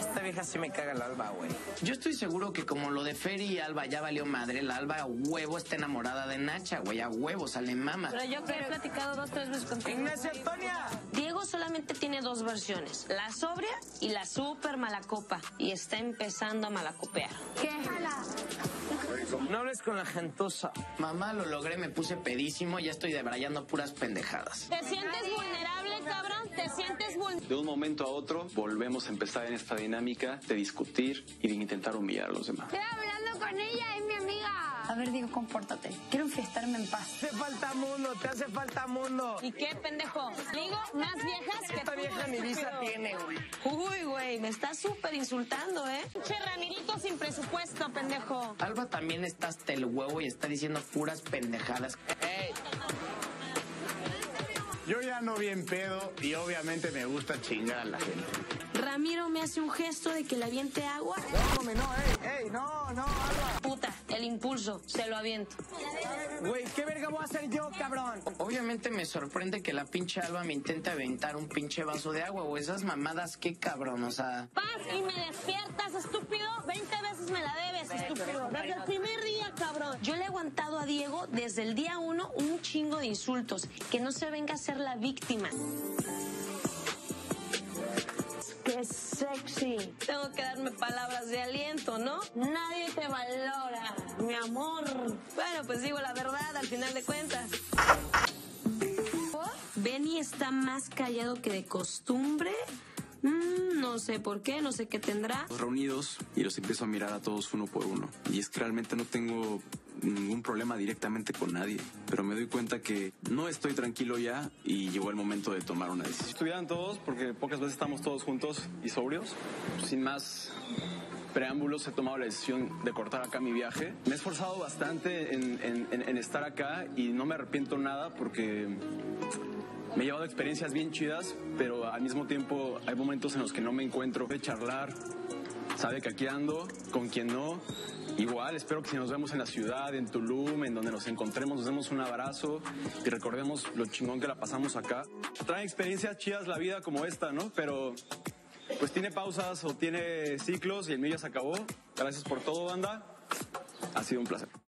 Esta vieja sí me caga el Alba, güey. Yo estoy seguro que como lo de Feri y Alba ya valió madre, la Alba a huevo está enamorada de Nacha, güey, a huevo, sale mama. Pero yo que he platicado 2, 3 veces contigo. ¡Ignacia Antonia! Diego solamente tiene 2 versiones, la sobria y la súper malacopa. Y está empezando a malacopear. ¿Qué? No hables con la gentuza. Mamá, lo logré, me puse pedísimo, ya estoy debrayando puras pendejadas. ¿Te sientes vulnerable, cabrón? ¿Te sientes vulnerable? De un momento a otro, volvemos a empezar en esta dinámica de discutir y de intentar humillar a los demás. Estoy hablando con ella, es mi amiga. A ver, Diego, compórtate. Quiero enfiestarme en paz. Te hace falta mundo, te hace falta mundo. ¿Y qué, pendejo? Digo, más viejas que Esta tú, vieja ni visa estúpido. tiene, güey. Uy, güey, me estás súper insultando, ¿eh? Che, Ramirito sin presupuesto, pendejo. Alba también está hasta el huevo y está diciendo puras pendejadas. ¡Ey! Yo ya ando bien pedo y obviamente me gusta chingar a la gente. Ramiro me hace un gesto de que le aviente agua. No, ey, no, Alba. Puta, el impulso, se lo aviento. Güey, ¿qué verga voy a hacer yo, cabrón? Obviamente me sorprende que la pinche Alba me intente aventar un pinche vaso de agua, o esas mamadas, qué cabrón, o sea... Paz y me despiertas, estúpido. 20 veces me la debes, estúpido. Desde el primer día, cabrón. Yo le he aguantado a Diego desde el día 1 un chingo de insultos. Que no se venga a ser la víctima. ¡Qué sexy! Tengo que darme palabras de aliento, ¿no? Nadie te valora, mi amor. Bueno, pues digo la verdad al final de cuentas. Benny está más callado que de costumbre. No sé por qué, no sé qué tendrá. Reunidos y los empiezo a mirar a todos uno por uno. Y es que realmente no tengo ningún problema directamente con nadie, pero me doy cuenta que no estoy tranquilo ya y llegó el momento de tomar una decisión. Estuvieran todos, porque pocas veces estamos todos juntos y sobrios. Sin más preámbulos, he tomado la decisión de cortar acá mi viaje. Me he esforzado bastante en estar acá y no me arrepiento nada porque me he llevado experiencias bien chidas, pero al mismo tiempo hay momentos en los que no me encuentro. De charlar, sabe que aquí ando, con quien no. Igual, espero que si nos vemos en la ciudad, en Tulum, en donde nos encontremos, nos demos un abrazo y recordemos lo chingón que la pasamos acá. Traen experiencias chidas la vida como esta, ¿no? Pero pues tiene pausas o tiene ciclos y el mío ya se acabó. Gracias por todo, banda. Ha sido un placer.